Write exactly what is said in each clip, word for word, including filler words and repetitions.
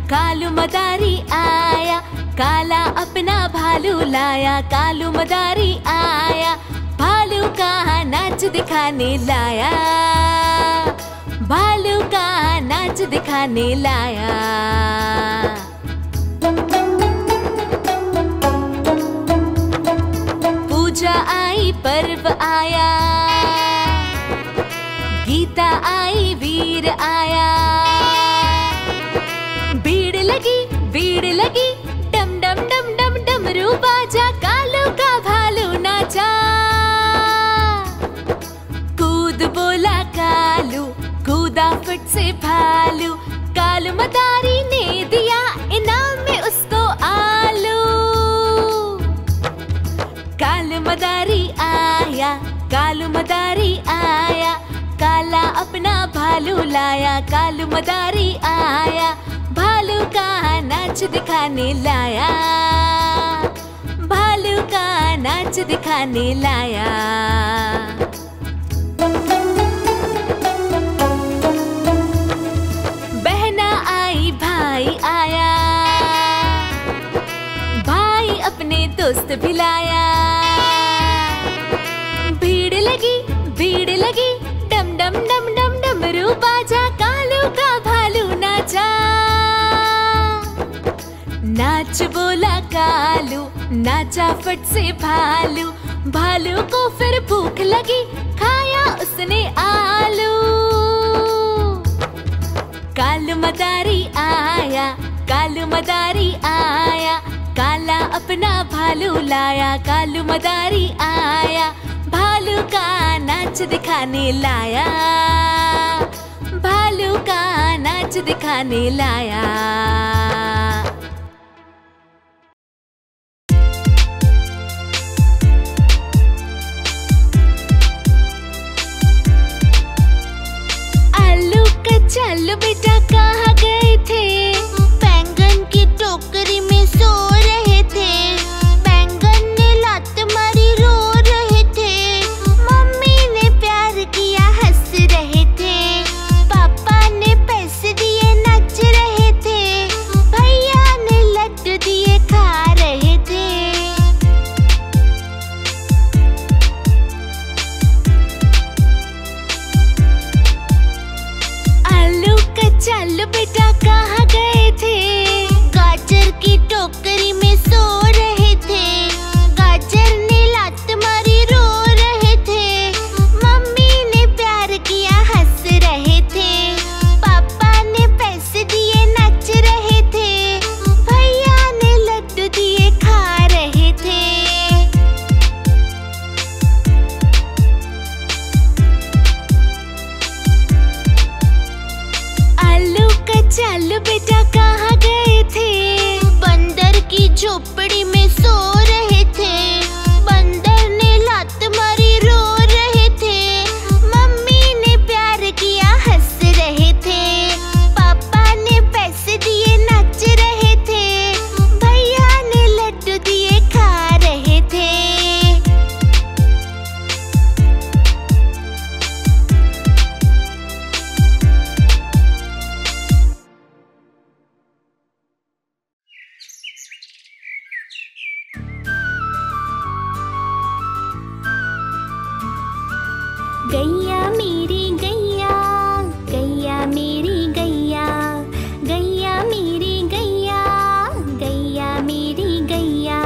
कालू मदारी आया, काला अपना भालू लाया। कालू मदारी आया, भालू का नाच दिखाने लाया। भालू का नाच दिखाने लाया। पूजा आई, पर्व आया, गीता आई, वीर आया। भीड़ लगी, भीड़ लगी, डम डम डम डम डमरू बाजा। कालू का भालू नाचा, कूद बोला कालू, कूदा फट से भालू। कालू मदारी ने दिया इनाम में उसको आलू। कालू मदारी आया, कालू मदारी आया, काला अपना भालू लाया। कालू मदारी आया, भालू का नाच दिखाने लाया। भालू का नाच दिखाने लाया। बहना आई, भाई आया, भाई अपने दोस्त भी लाया। भीड़ लगी, भीड़ लगी, डम डम डम डम डमरू बाजा। कालू का भालू नाचा, नाच बोला कालू, नाचा फट से भालू। भालू को फिर भूख लगी, खाया उसने आलू। कालू मदारी आया, कालू मदारी आया, काला अपना भालू लाया। कालू मदारी आया, भालू का नाच दिखाने लाया। भालू का नाच दिखाने लाया। चलो बेटा कहाँ गए थे? बैंगन की टोकरी में सो रहे थे। बैंगन ने लात मारी रो रहे थे। मम्मी ने प्यार किया हंस रहे थे। पापा ने पैसे दिए नाच रहे थे। भैया ने लड्डू दिए खा रहे थे। चलो बेटा कहाँ गए थे? गाजर की टोकरी में सो रहे थे। गाजर ने लात मारी रो रहे थे। मम्मी ने प्यार किया हंस रहे थे। पापा ने पैसे दिए नाच रहे थे। भैया ने लड्डू दिए खा रहे थे। चलो बेटा कहाँ गए थे? बंदर की झोपड़ी में सो रहे थे। बंदर ने लात मारी रो रहे थे। मम्मी ने प्यार किया हंस रहे थे। पापा ने पैसे दिए नाच रहे थे। भैया ने लड्डू दिए खा रहे थे। गैया मेरी गैया, गैया मेरी गैया, गैया मेरी गैया, गैया मेरी गैया।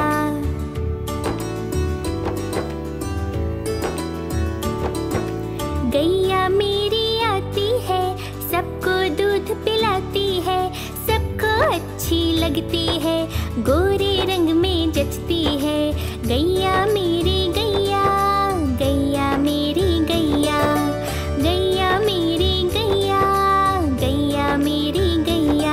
गैया मेरी आती है, सबको दूध पिलाती है। सबको अच्छी लगती है, गोरे रंग में जचती है। गैया मेरी गैया, गैया मेरी गैया, गैया मेरी गैया, गैया मेरी गैया।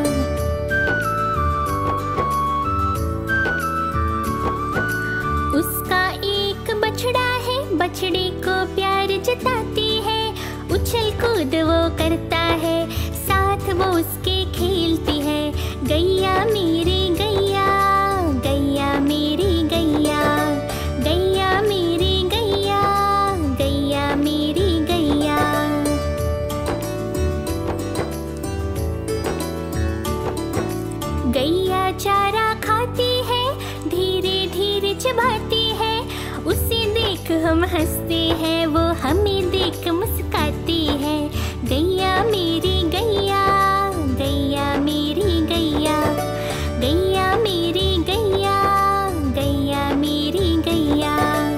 उसका एक बछड़ा है, बछड़े को प्यार जताती है। उछल कूद वो करता है, साथ वो उसके खेलती है। गैया मेरी गैया, गैया मेरी गैया, गैया मेरी गैया, गैया मेरी गैया। हम हंसते हैं वो हमें देख मुस्काती है। गैया मेरी गैया, गैया मेरी गैया, गैया मेरी गैया, गैया मेरी गैया।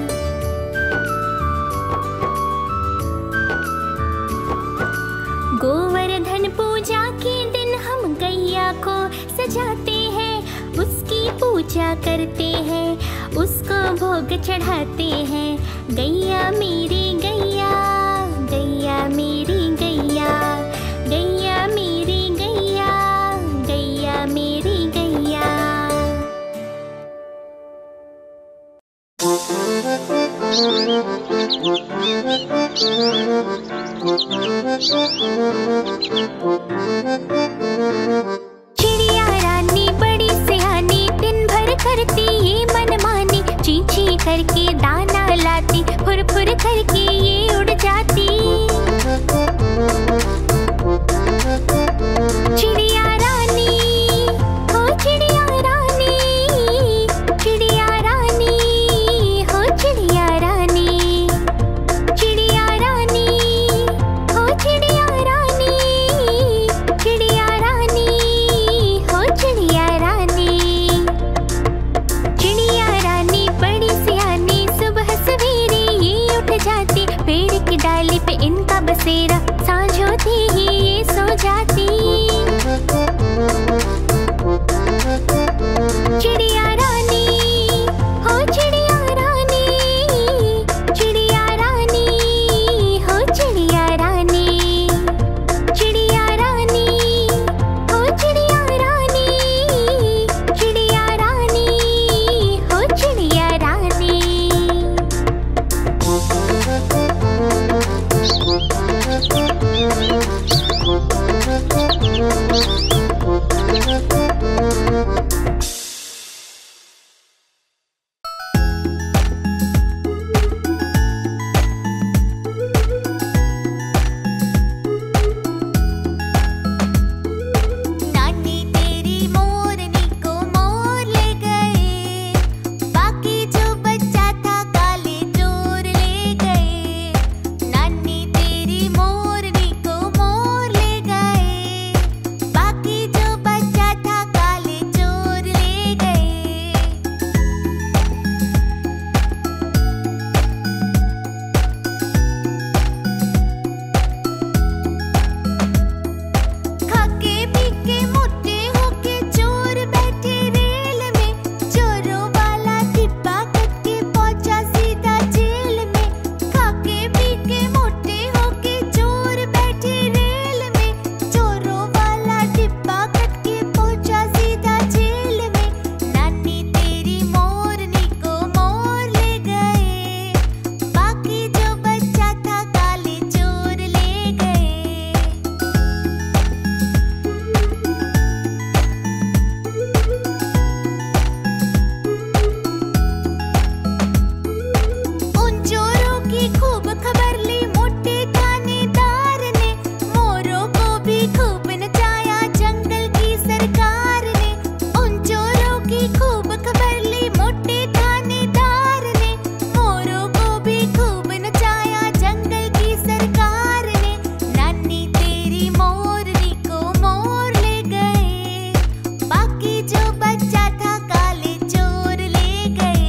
गोवर्धन पूजा के दिन हम गैया को सजाते हैं, उसकी पूजा करते हैं, उसको भोग चढ़ाते हैं। गैया मेरी गैया, गैया मेरी गैया, गैया मेरी गैया, गैया मेरी गैया। चिड़िया रानी बड़ी सियानी, दिन भर करती ये मनमानी। ची ची करके दाना लाती, फुर फुर करके ये उड़ जाती। चिड़िया रानी, हो चिड़िया रानी, चिड़िया रानी, हो चिड़िया रानी, चिड़िया रानी, हो चिड़िया रानी, चिड़िया रानी, हो चिड़िया रानी। चिड़िया रानी बड़ी सियानी, सुबह सवेरे ये उठ जाती। पेड़ की डाली पे इनका बसेरा, सांझ होती ही ये सो जाती। चिड़िया रानी, हो चिड़िया रानी, चिड़िया रानी, हो चिड़िया रानी, चिड़िया रानी, हो चिड़िया रानी, चिड़िया रानी, हो चिड़िया रानी। नानी तेरी मोरनी को मोर ले गए, बाकी जो बच्चा था काले चोर ले गए। नानी तेरी मोरनी को मोर ले गए, बाकी जो बच्चा था काले चोर ले गए। खाके पीके मोटे होके चोर बैठे रेल में, चोरों वाला डिब्बा कट के पहुंचा सीधा जेल में। खाके पीके मोटे होके चोर बैठे रेल में, चोरों वाला डिब्बा कट के पहुंचा सीधा जेल में। नानी तेरी मोरनी को मोर ले गए, बाकी जो बच्चा था काले चोर ले गए। उन चोरों की खूब खबर ली मोटे थानेदार ने, मोरों को भी खूब नचाया जंगल की सरकार ने। उन चोरों की खूब खबर ली मोटे थानेदार ने, मोरों को भी खूब नचाया जंगल की सरकार ने। नानी तेरी मोरनी को मोर ले गए, बाकी जो बच्चा था काले चोर ले गए।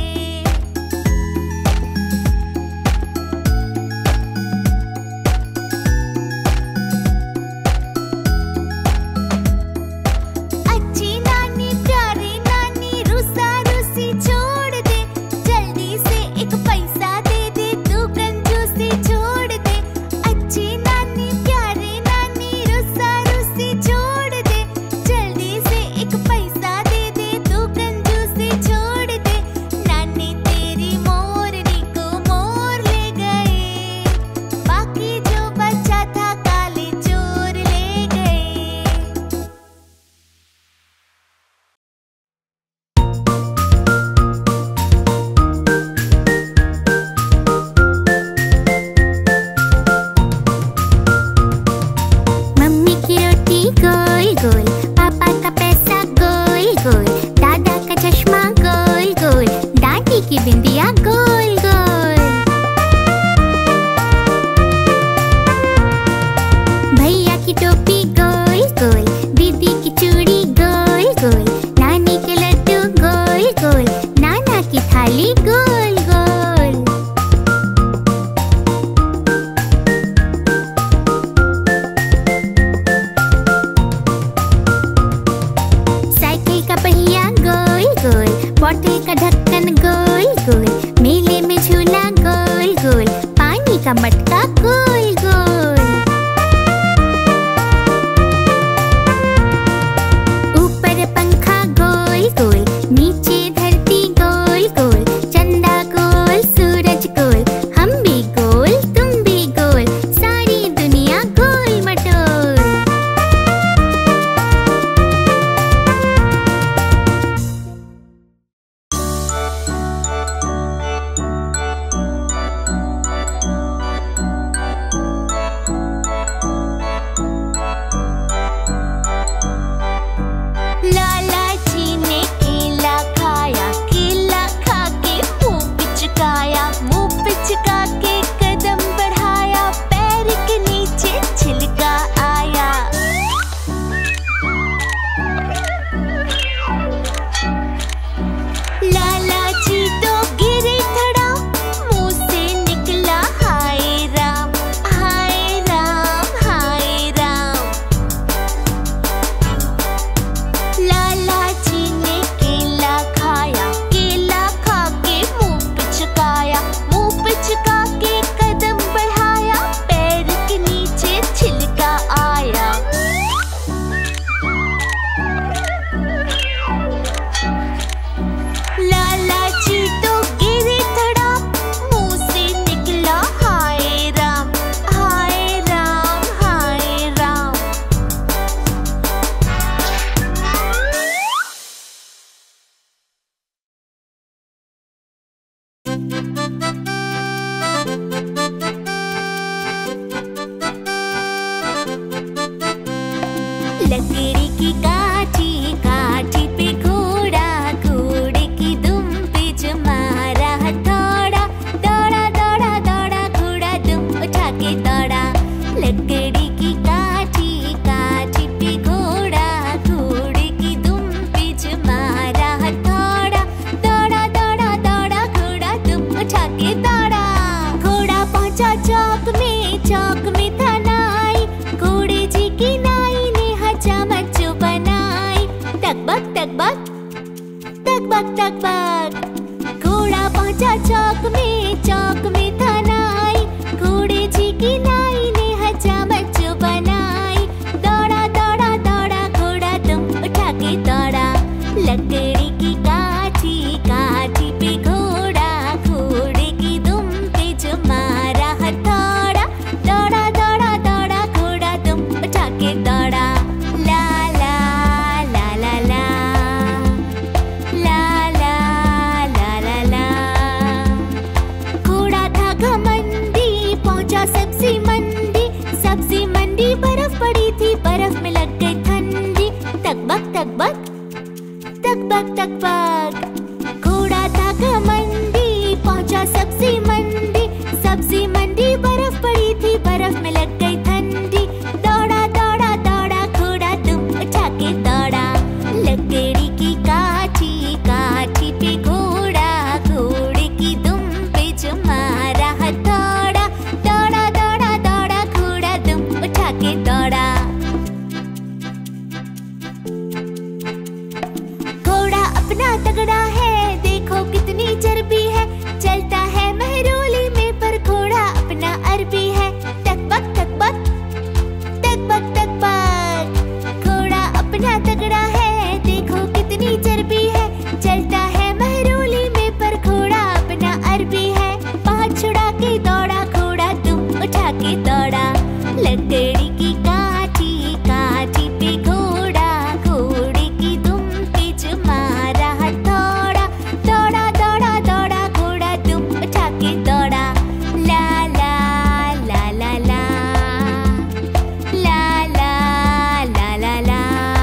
अच्छी नानी प्यारी नानी रूसा रूसी छोड़ दे, जल्दी से एक पैसा दे दे तू कंजूसी छोड़ दे। अच्छी नानी प्यारी नानी रूसा रूसी छोड़ दे, जल्दी से एक पैसा दे दे तू कंजूसी छोड़ दे। नानी तेरी मोरनी को मोर ले गए, बाकी जो बच्चा था काले चोर ले गए। मम्मी की रोटी गोल गोल, पापा का पैसा गोल गोल, दादा का चश्मा गोल गोल, दादी की बिंदिया गोल गोल। लकड़ी की काठी, काठी पे घोड़ा, घोड़े की दुम पे जो मारा हथौड़ा। दौड़ा दौड़ा दौड़ा घोड़ा दुम उठा के दौड़ा। लकड़ी की काठी, काठी पे घोड़ा, घोड़े की दुम पे जो मारा हथौड़ा। दौड़ा दौड़ा दौड़ा घोड़ा दुम उठा के दौड़ा। घोड़ा पहुंचा चौक में, चौक में था नाई। घोड़े जी की नाई ने हजामत जो बनाई। तकबक तकबक तकबक तकबक। घोड़ा पहुंचा चौक में, चौक में था नाई। घोड़े जी की नाई ने हजामत जो बनाई। दौड़ा दौड़ा दौड़ा घोड़ा दुम उठा के दौड़ा। लकड़ी की काठी, काठी पे घोड़ा, घोड़े की दुम पे जो मारा हथौड़ा। दौड़ा दौड़ा दौड़ा घोड़ा दुम उठा के दौड़ा। ला ला ला ला ला ला ला ला ला ला। घोड़ा था घमंडी, पहुंचा सब्जी मंडी। सब्जी मंडी बर्फ पड़ी थी, बर्फ में लग गई ठंडी। तकबक तकबक तकबक तकबक। घोड़ा था घमंडी, पहुंचा सब्जी मंडी। सब्जी मंडी बर्फ पड़ी थी, बर्फ में लग गई ठंडी। दौड़ा दौड़ा दौड़ा घोड़ा दुम उठा के दौड़ा। लकड़ी की काठी, काठी पे घोड़ा, घोड़े की दुम पे जो मारा हथौड़ा। दौड़ा दौड़ा दौड़ा घोड़ा दुम उठा के दौड़ा। घोड़ा अपना तगड़ा है, देखो कितनी चर्बी है। चलता है महरोली में, पर घोड़ा अपना अरबी है। तकबक तकबक तकबक तकबक। घोड़ा अपना तगड़ा है, देखो कितनी चर्बी है। चलता है महरोली में, पर घोड़ा अपना अरबी है। पाँव छुड़ा के दौड़ा घोड़ा दुम उठा के दौड़ा। लकड़ी की काठी, काठी पे घोड़ा, घोड़े की दुम पे जो मारा हथौड़ा। दौड़ा दौड़ा दौड़ा घोड़ा दुम उठा के दौड़ा। ला ला ला ला ला ला ला ला ला ला।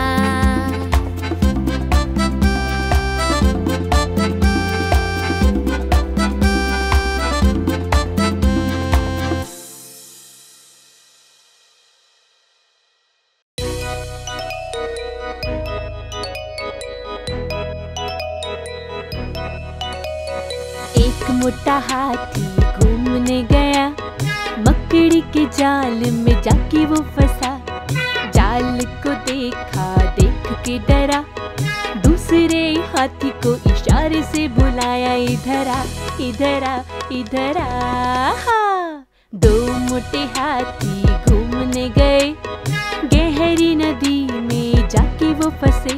एक मोटा हाथी घूमने गया, मकड़ी के जाल में जाके वो फंसा। जाल को देखा, देख के डरा। दूसरे हाथी को इशारे से बुलाया, इधर आ इधर आ इधर आ। हाँ। दो मोटे हाथी घूमने गए, गहरी नदी में जाके वो फंसे।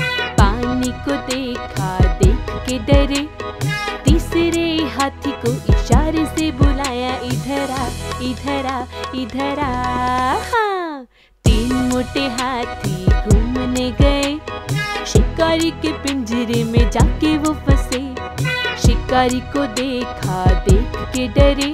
पानी को देखा, देख के डरे। तीसरे हाथी को इशारे से बुलाया, इधर आ इधर आ इधर आ। हाँ। तीन मोटे हाथी घूमने गए, शिकारी के पिंजरे में जाके वो फंसे। शिकारी को देखा, देख के डरे।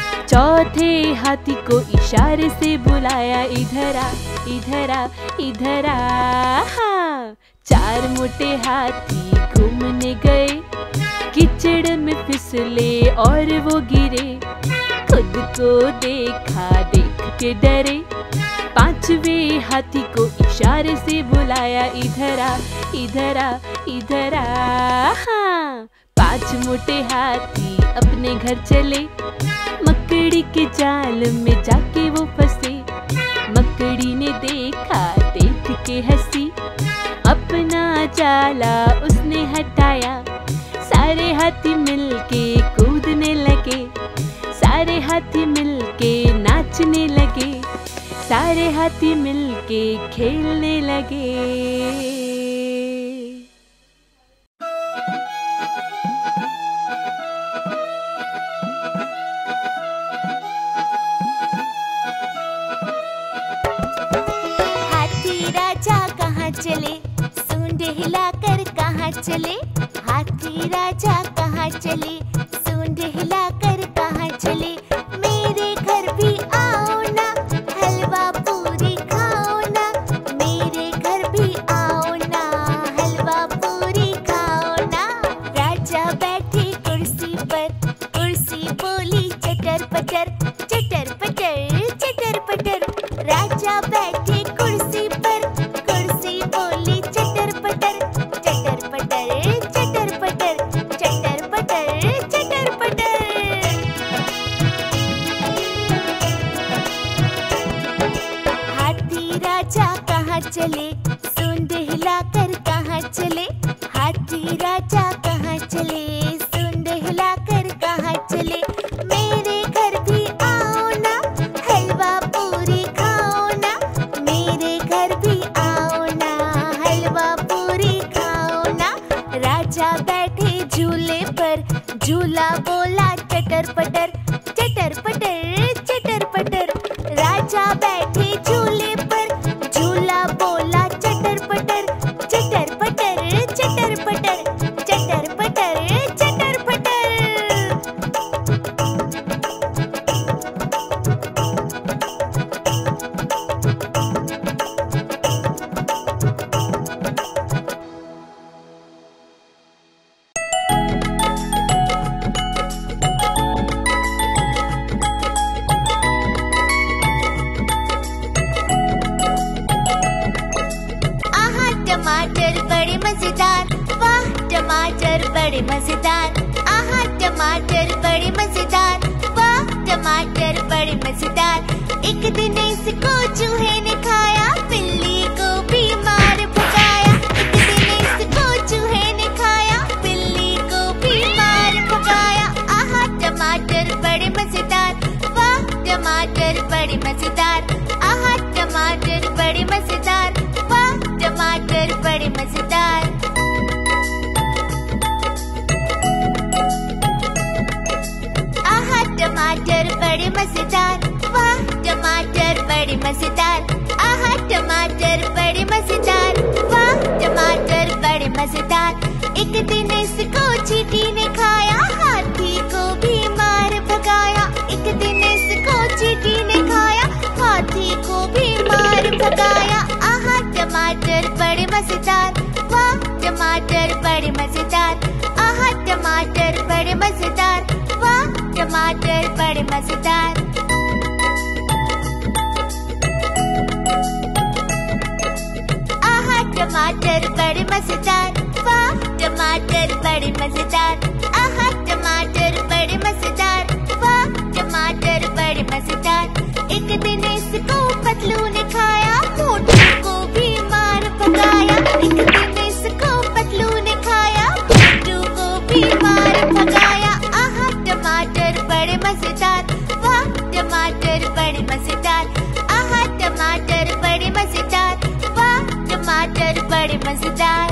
चौथे हाथी को इशारे से बुलाया, इधर आ इधर आ इधर आ। हाँ। चार मोटे हाथी घूमने गए, कीचड़ में फिसले और वो गिरे। खुद को देखा, देख के डरे। पांचवे हाथी को इशारे से बुलाया, इधर आ इधर आ इधर आ। हाँ। पांच मोटे हाथी अपने घर चले, मकड़ी के जाल में जाके वो फंसे। मकड़ी ने देखा, देख के हंसी। अपना जाला उसने हटाया, सारे हाथी मिलके कूदने लगे। सारे हाथी मिलके नाचने लगे। सारे हाथी मिलके खेलने लगे। हाथी राजा कहाँ चले, सूंड हिलाकर कहाँ चले। हाथी राजा कहाँ चले, सूंड हिलाकर कहाँ चले। मेरे घर भी आओ ना, हलवा पूरी खाओ ना। मेरे राजा बैठे कुर्सी पर, कुर्सी बोली चटर पटर, चटर पटर चटर पटर, चटर पटर चटर पटर। हाथी राजा कहाँ चले, सूंड हिलाकर कहाँ चले, हाथी राजा कहाँ चले, सूंड हिलाकर कहाँ चले। मेरे घर भी आओ ना, हलवा पूरी खाओ ना, मेरे घर भी आओ ना, हलवा पूरी खाओ ना। राजा बैठे झूले पर, झूला बोला चटर पटर, चटर पटर चटर पटर। राजा बैठे झूले पर, झूला बोला चटर पटर, चटर पटर चटर पटर, चटर पटर चटर पटर। टमाटर बड़े मजेदार, वाह टमाटर बड़े मजेदार, आहा टमाटर बड़े मजेदार, वाह टमाटर बड़े मजेदार। एक दिन इसको चूहे ने खाया, बिल्ली को भी मार भगाया। एक दिन इसको चूहे ने खाया, बिल्ली को भी मार भगाया। आहा टमाटर बड़े मजेदार, वाह टमाटर बड़े मजेदार, आहा टमाटर बड़े मजेदार, वाह टमाटर बड़े मजेदार। आहा टमाटर बड़े मजेदार, वाह टमाटर बड़े मजेदार, आहा टमाटर बड़े मजेदार, वाह टमाटर बड़े मजेदार। एक दिन इसको चींटी ने खाया, हाथी को भी मार भगाया। एक दिन इसको चींटी ने खाया, हाथी को भी मार भगाया। आहा टमाटर बड़े मजेदार, वाह टमाटर बड़े मजेदार, आहा टमाटर बड़े मजेदार, वाह टमाटर बड़े मजेदार। आहा टमाटर बड़े मजेदार, वाह टमाटर बड़े मजेदार, आहा टमाटर बड़े मजेदार, वाह टमाटर बड़े मजेदार। एक दिन इसको पतलू ने खाया, मोटू को भी मार भगाया। एक दिन इसको पतलू ने खाया, मोटू को भी मार भगाया। आहा टमाटर बड़े मजेदार, वाह टमाटर बड़े मजेदार, आहा टमाटर बड़े मजेदार, वाह टमाटर बड़े मजेदार।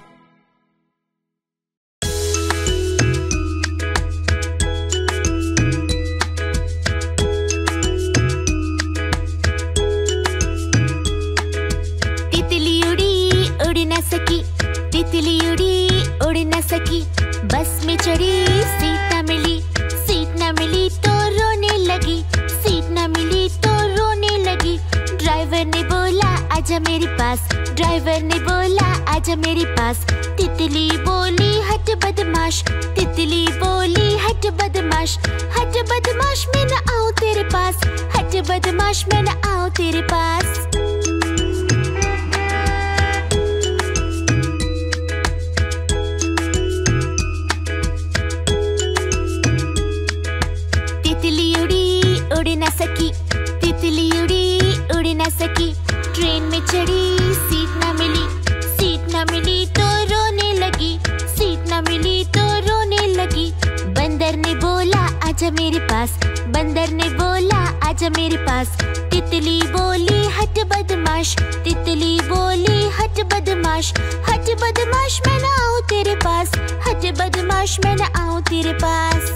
तितली उड़ी उड़ न सकी, बस में चढ़ी सीट न मिली, सीट न मिली तो रोने लगी, सीट न मिली तो रोने लगी। ड्राइवर ने बोला आजा मेरे पास, ड्राइवर ने बोला आजा मेरे पास। तितली बोली हट बदमाश, तितली बोली हट बदमाश, हट बदमाश मैं न आऊं तेरे पास, हट बदमाश मैं न आऊं तेरे पास। उड़ न सकी, तितली उड़ी उड़ न सकी। ट्रेन में चढ़ी सीट न मिली, सीट न मिली तो रोने लगी, सीट न मिली तो रोने लगी। बंदर ने बोला आजा मेरे पास, बंदर ने बोला आजा मेरे पास। तितली बोली हट बदमाश, तितली बोली हट बदमाश, हट बदमाश मैं न आऊं तेरे पास, हट बदमाश मैं न आऊं तेरे पास।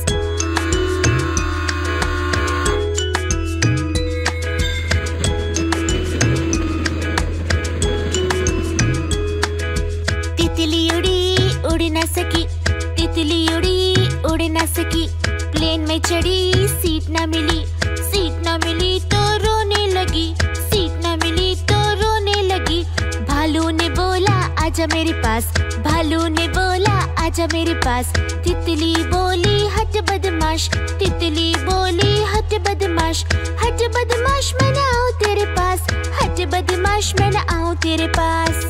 तितली उड़ी उड़ न सकी, तितली उड़ी उड़ न सकी। प्लेन में चढ़ी सीट न मिली, सीट न मिली तो रोने लगी, सीट न मिली तो रोने लगी। भालू ने बोला आजा मेरे पास, भालू ने बोला आजा मेरे पास। तितली बोली हट बदमाश, तितली बोली हट बदमाश, हट बदमाश मैं न आऊं तेरे पास, काश मैं न आऊं तेरे पास।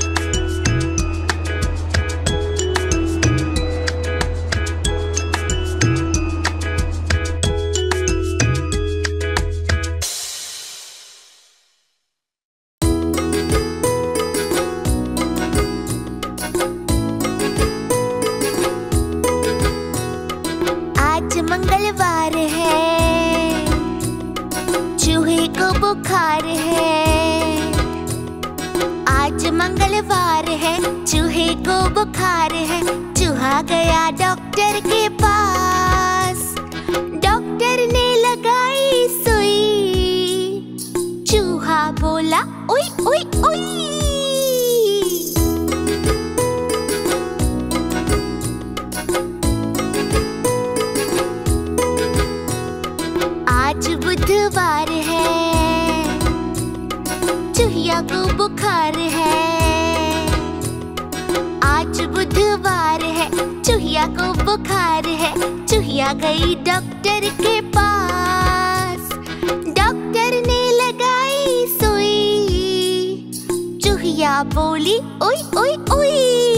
आज मंगलवार है, चूहे को बुखार है। आज मंगलवार है, चूहे को बुखार है। चूहा गया डॉक्टर के पास, डॉक्टर ने लगाई सुई। चूहा बोला ओई ओई ओई। आज बुधवार है, चूहिया को बुखार है। आज बुधवार है, चूहिया को बुखार है। चूहिया गई डॉक्टर के पास, डॉक्टर ने लगाई सुई। चूहिया बोली ओई ओई ओई।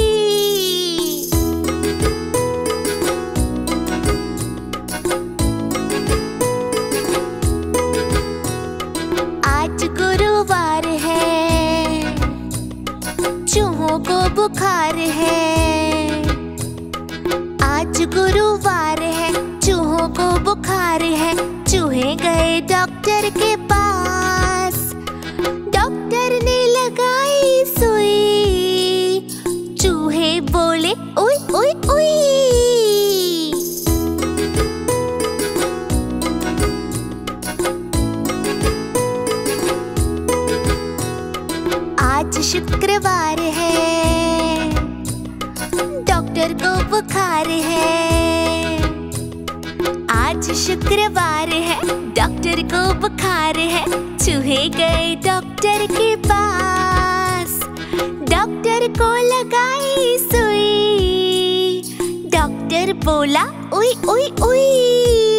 आज गुरुवार है, चूहों को बुखार है। आज गुरुवार है, चूहों को बुखार है। चूहे गए डॉक्टर के पास, डॉक्टर ने लगाई सुई। चूहे बोले ओई ओई ओई। आज शुक्रवार है, डॉक्टर को बुखार है। आज शुक्रवार है, डॉक्टर को बुखार है। चूहे गए डॉक्टर के पास, डॉक्टर को लगाई सुई। डॉक्टर बोला ओई ओई ओई।